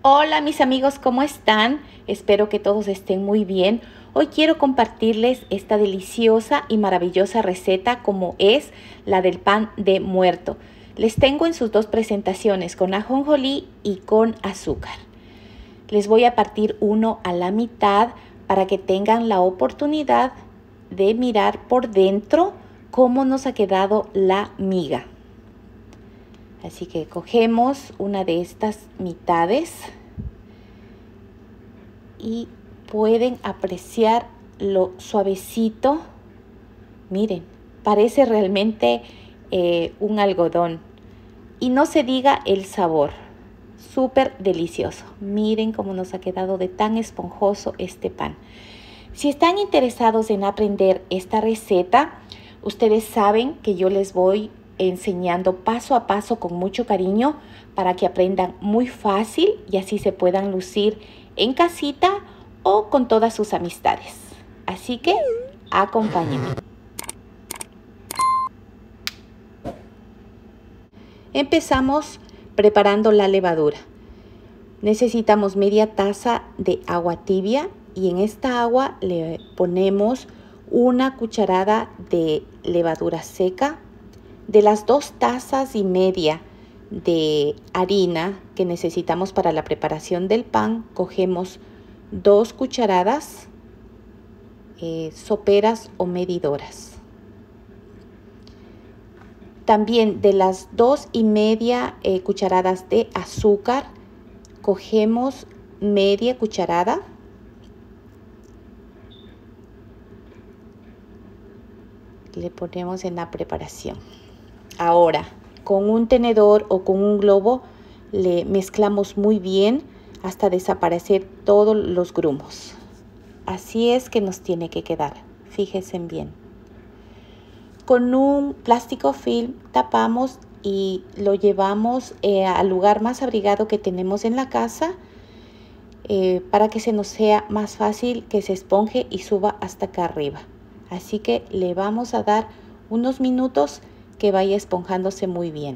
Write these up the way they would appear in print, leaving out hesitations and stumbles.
Hola mis amigos, ¿cómo están? Espero que todos estén muy bien. Hoy quiero compartirles esta deliciosa y maravillosa receta como es la del pan de muerto. Les tengo en sus dos presentaciones, con ajonjolí y con azúcar. Les voy a partir uno a la mitad para que tengan la oportunidad de mirar por dentro cómo nos ha quedado la miga. Así que cogemos una de estas mitades y pueden apreciar lo suavecito. Miren, parece realmente un algodón. Y no se diga el sabor, súper delicioso. Miren cómo nos ha quedado de tan esponjoso este pan. Si están interesados en aprender esta receta, ustedes saben que yo les voy enseñando paso a paso con mucho cariño para que aprendan muy fácil y así se puedan lucir en casita o con todas sus amistades. Así que acompáñenme. Empezamos preparando la levadura. Necesitamos media taza de agua tibia y en esta agua le ponemos una cucharada de levadura seca. De las 2 tazas y media de harina que necesitamos para la preparación del pan, cogemos 2 cucharadas soperas o medidoras. También de las 2 y media cucharadas de azúcar, cogemos media cucharada. Le ponemos en la preparación. Ahora, con un tenedor o con un globo, le mezclamos muy bien hasta desaparecer todos los grumos. Así es que nos tiene que quedar, fíjense bien. Con un plástico film tapamos y lo llevamos al lugar más abrigado que tenemos en la casa para que se nos sea más fácil que se esponje y suba hasta acá arriba. Así que le vamos a dar unos minutos que vaya esponjándose muy bien.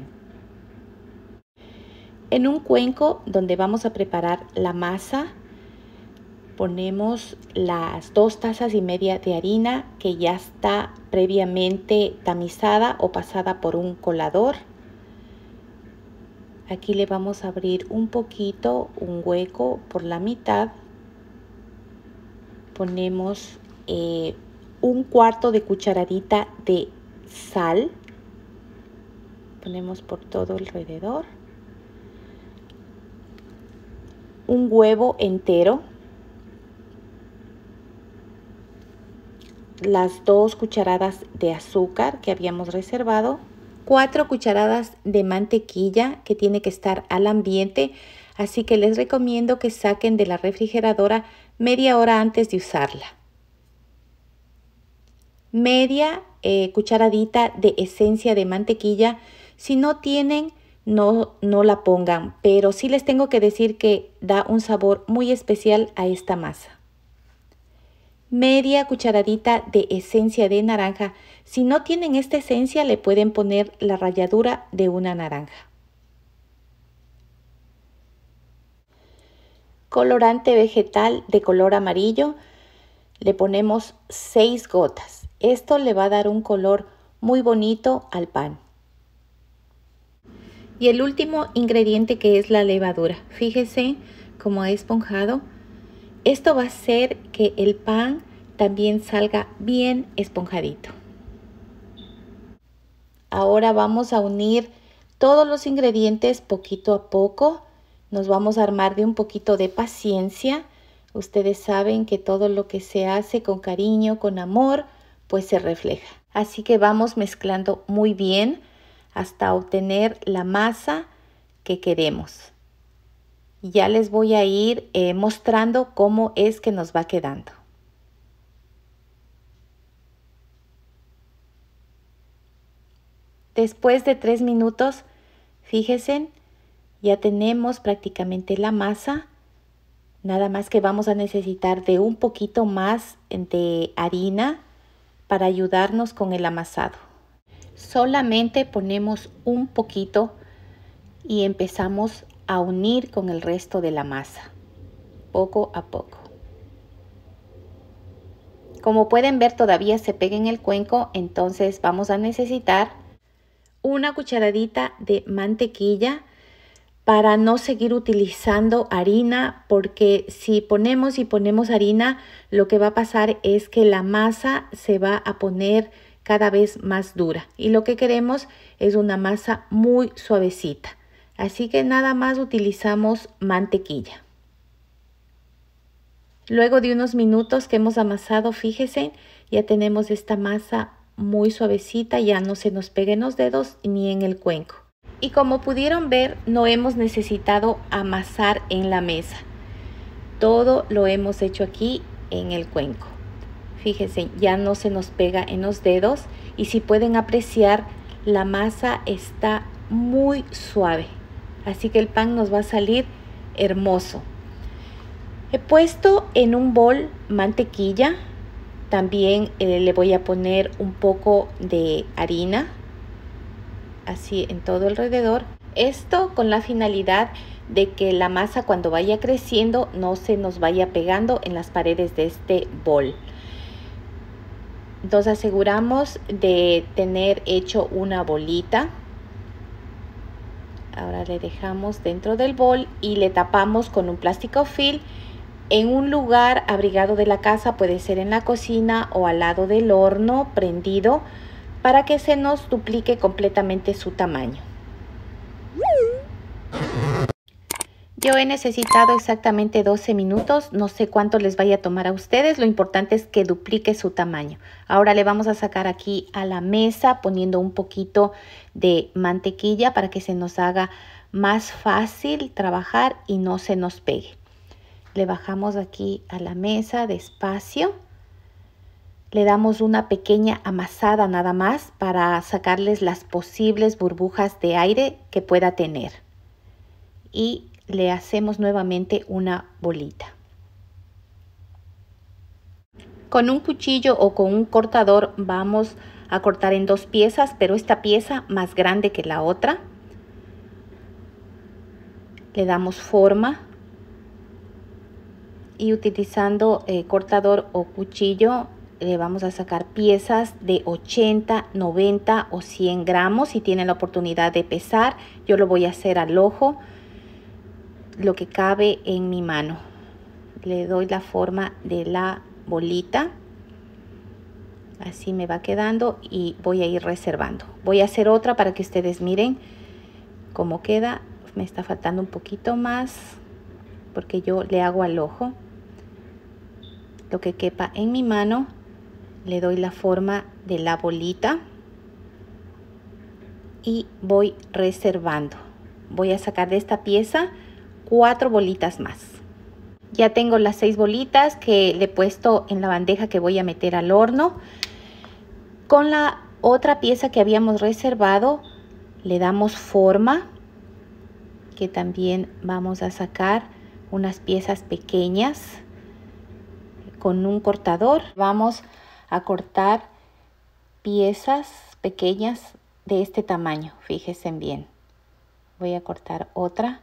En un cuenco donde vamos a preparar la masa, ponemos las 2 tazas y media de harina que ya está previamente tamizada o pasada por un colador. Aquí le vamos a abrir un poquito, un hueco por la mitad. Ponemos un cuarto de cucharadita de sal. Ponemos por todo alrededor. Un huevo entero. Las 2 cucharadas de azúcar que habíamos reservado. 4 cucharadas de mantequilla que tiene que estar al ambiente. Así que les recomiendo que saquen de la refrigeradora media hora antes de usarla. Media cucharadita de esencia de mantequilla. Si no tienen, no la pongan, pero sí les tengo que decir que da un sabor muy especial a esta masa. Media cucharadita de esencia de naranja. Si no tienen esta esencia, le pueden poner la ralladura de una naranja. Colorante vegetal de color amarillo. Le ponemos 6 gotas. Esto le va a dar un color muy bonito al pan. Y el último ingrediente, que es la levadura. Fíjese cómo ha esponjado. Esto va a hacer que el pan también salga bien esponjadito. Ahora vamos a unir todos los ingredientes poquito a poco. Nos vamos a armar de un poquito de paciencia. Ustedes saben que todo lo que se hace con cariño, con amor, pues se refleja. Así que vamos mezclando muy bien hasta obtener la masa que queremos. Ya les voy a ir mostrando cómo es que nos va quedando. Después de 3 minutos, fíjense, ya tenemos prácticamente la masa. Nada más que vamos a necesitar de un poquito más de harina para ayudarnos con el amasado. Solamente ponemos un poquito y empezamos a unir con el resto de la masa, poco a poco. Como pueden ver, todavía se pega en el cuenco, entonces vamos a necesitar una cucharadita de mantequilla para no seguir utilizando harina, porque si ponemos harina, lo que va a pasar es que la masa se va a poner cada vez más dura y lo que queremos es una masa muy suavecita. Así que nada más utilizamos mantequilla. Luego de unos minutos que hemos amasado, fíjense, ya tenemos esta masa muy suavecita, ya no se nos pega en los dedos ni en el cuenco. Y como pudieron ver, no hemos necesitado amasar en la mesa. Todo lo hemos hecho aquí en el cuenco. Fíjense, ya no se nos pega en los dedos y si pueden apreciar, la masa está muy suave. Así que el pan nos va a salir hermoso. He puesto en un bol mantequilla. También le voy a poner un poco de harina, así en todo alrededor. Esto con la finalidad de que la masa cuando vaya creciendo no se nos vaya pegando en las paredes de este bol. Nos aseguramos de tener hecho una bolita. Ahora le dejamos dentro del bol y le tapamos con un plástico film en un lugar abrigado de la casa, puede ser en la cocina o al lado del horno prendido, para que se nos duplique completamente su tamaño. Yo he necesitado exactamente 12 minutos, no sé cuánto les vaya a tomar a ustedes, lo importante es que duplique su tamaño. Ahora le vamos a sacar aquí a la mesa poniendo un poquito de mantequilla para que se nos haga más fácil trabajar y no se nos pegue. Le bajamos aquí a la mesa despacio, le damos una pequeña amasada nada más para sacarles las posibles burbujas de aire que pueda tener. Y le hacemos nuevamente una bolita. Con un cuchillo o con un cortador vamos a cortar en dos piezas, pero esta pieza más grande que la otra. Le damos forma y utilizando cortador o cuchillo le vamos a sacar piezas de 80, 90 o 100 gramos. Si tienen la oportunidad de pesar, yo lo voy a hacer al ojo, lo que cabe en mi mano. Le doy la forma de la bolita, así me va quedando y voy a ir reservando. Voy a hacer otra para que ustedes miren cómo queda. Me está faltando un poquito más porque yo le hago al ojo. Lo que quepa en mi mano, le doy la forma de la bolita y voy reservando. Voy a sacar de esta pieza 4 bolitas más. Ya tengo las 6 bolitas que le he puesto en la bandeja que voy a meter al horno. Con la otra pieza que habíamos reservado, le damos forma, que también vamos a sacar unas piezas pequeñas. Con un cortador vamos a cortar piezas pequeñas de este tamaño. Fíjense bien. Voy a cortar otra.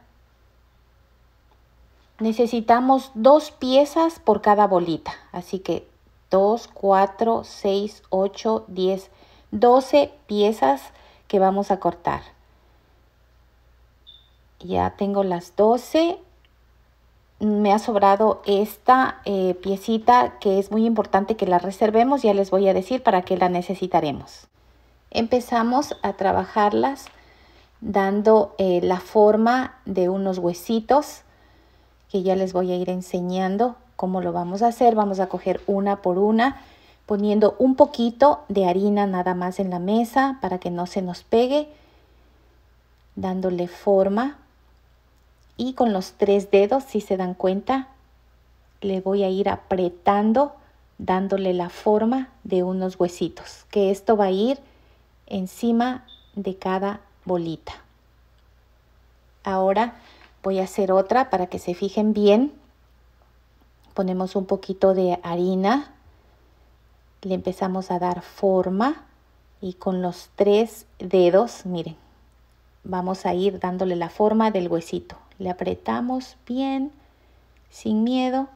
Necesitamos 2 piezas por cada bolita, así que 2, 4, 6, 8, 10, 12 piezas que vamos a cortar. Ya tengo las 12. Me ha sobrado esta piecita que es muy importante que la reservemos. Ya les voy a decir para qué la necesitaremos. Empezamos a trabajarlas dando la forma de unos huesitos que ya les voy a ir enseñando cómo lo vamos a hacer. Vamos a coger una por una, poniendo un poquito de harina nada más en la mesa para que no se nos pegue, dándole forma. Y con los 3 dedos, si se dan cuenta, le voy a ir apretando, dándole la forma de unos huesitos, que esto va a ir encima de cada bolita. Ahora voy a hacer otra para que se fijen bien. Ponemos un poquito de harina, le empezamos a dar forma y con los 3 dedos, miren, vamos a ir dándole la forma del huesito. Le apretamos bien, sin miedo,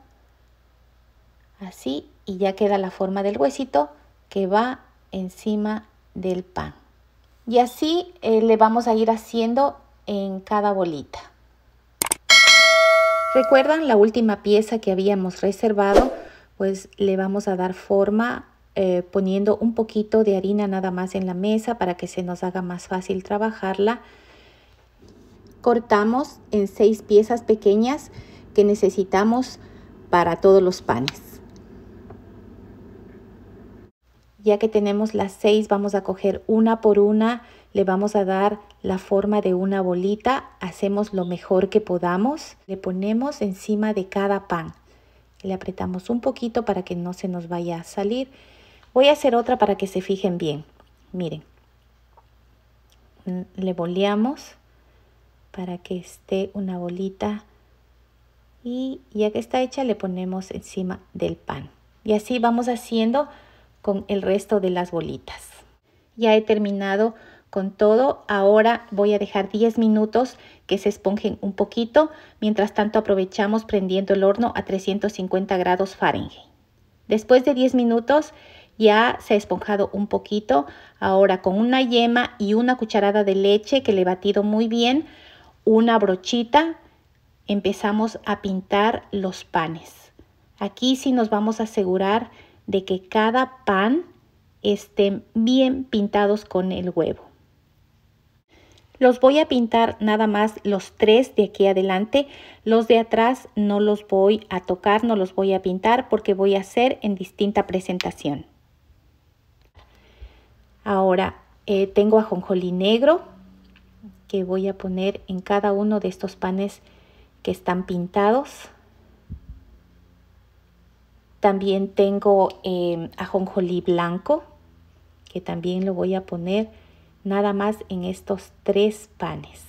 así, y ya queda la forma del huesito que va encima del pan. Y así le vamos a ir haciendo en cada bolita. ¿Recuerdan la última pieza que habíamos reservado? Pues le vamos a dar forma poniendo un poquito de harina nada más en la mesa para que se nos haga más fácil trabajarla. Cortamos en 6 piezas pequeñas que necesitamos para todos los panes. Ya que tenemos las 6, vamos a coger una por una, le vamos a dar la forma de una bolita, hacemos lo mejor que podamos, le ponemos encima de cada pan, le apretamos un poquito para que no se nos vaya a salir. Voy a hacer otra para que se fijen bien, miren, le boleamos para que esté una bolita y ya que está hecha le ponemos encima del pan. Y así vamos haciendo con el resto de las bolitas. Ya he terminado con todo. Ahora voy a dejar 10 minutos que se esponjen un poquito. Mientras tanto aprovechamos prendiendo el horno a 350 grados Fahrenheit. Después de 10 minutos ya se ha esponjado un poquito. Ahora con una yema y una cucharada de leche que le he batido muy bien, una brochita, empezamos a pintar los panes. Aquí sí nos vamos a asegurar de que cada pan estén bien pintados con el huevo. Los voy a pintar nada más los 3 de aquí adelante. Los de atrás no los voy a tocar, no los voy a pintar porque voy a hacer en distinta presentación. Ahora tengo ajonjolí negro que voy a poner en cada uno de estos panes que están pintados. También tengo ajonjolí blanco, que también lo voy a poner nada más en estos 3 panes.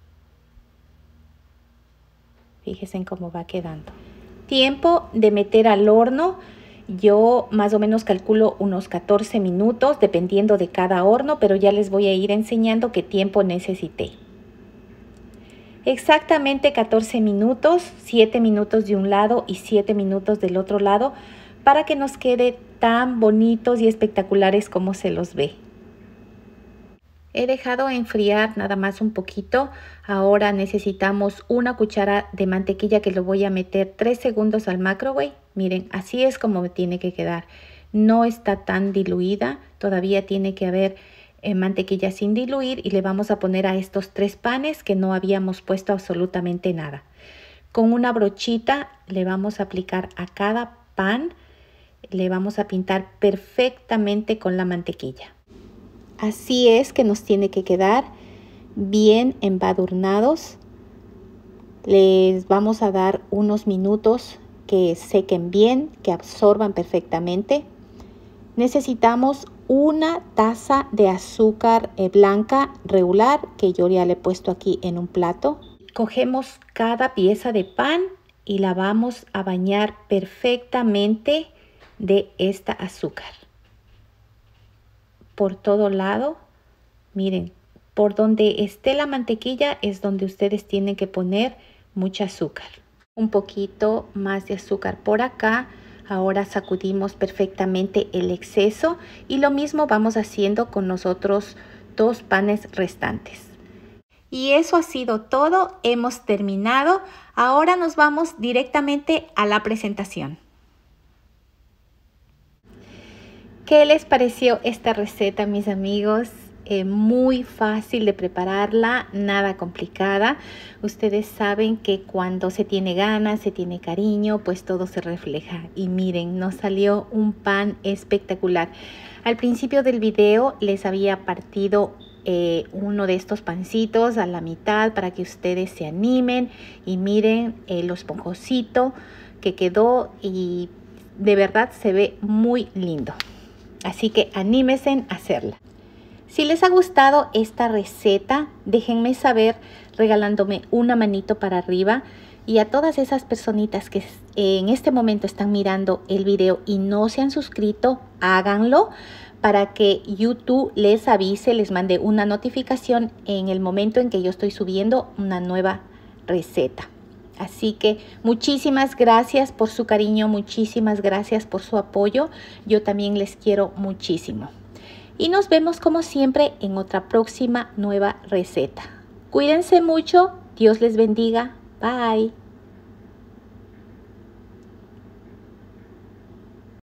Fíjense cómo va quedando. Tiempo de meter al horno. Yo más o menos calculo unos 14 minutos, dependiendo de cada horno, pero ya les voy a ir enseñando qué tiempo necesité. Exactamente 14 minutos, 7 minutos de un lado y 7 minutos del otro lado para que nos quede tan bonitos y espectaculares como se los ve. He dejado enfriar nada más un poquito. Ahora necesitamos una cuchara de mantequilla que lo voy a meter 3 segundos al microwave. Miren, así es como me tiene que quedar. No está tan diluida, todavía tiene que haber mantequilla sin diluir y le vamos a poner a estos 3 panes que no habíamos puesto absolutamente nada. Con una brochita le vamos a aplicar a cada pan, le vamos a pintar perfectamente con la mantequilla. Así es que nos tiene que quedar bien embadurnados. Les vamos a dar unos minutos que sequen bien, que absorban perfectamente. Necesitamos una taza de azúcar blanca regular que yo ya le he puesto aquí en un plato. Cogemos cada pieza de pan y la vamos a bañar perfectamente de esta azúcar. Por todo lado, miren, por donde esté la mantequilla es donde ustedes tienen que poner mucha azúcar. Un poquito más de azúcar por acá. Ahora sacudimos perfectamente el exceso y lo mismo vamos haciendo con los otros 2 panes restantes. Y eso ha sido todo, hemos terminado. Ahora nos vamos directamente a la presentación. ¿Qué les pareció esta receta, mis amigos? Muy fácil de prepararla, nada complicada. Ustedes saben que cuando se tiene ganas, se tiene cariño, pues todo se refleja. Y miren, nos salió un pan espectacular. Al principio del video les había partido uno de estos pancitos a la mitad para que ustedes se animen y miren lo esponjosito que quedó y de verdad se ve muy lindo. Así que anímense a hacerla. Si les ha gustado esta receta, déjenme saber regalándome una manito para arriba. Y a todas esas personitas que en este momento están mirando el video y no se han suscrito, háganlo para que YouTube les avise, les mande una notificación en el momento en que yo estoy subiendo una nueva receta. Así que muchísimas gracias por su cariño, muchísimas gracias por su apoyo. Yo también les quiero muchísimo. Y nos vemos como siempre en otra próxima nueva receta. Cuídense mucho, Dios les bendiga. Bye.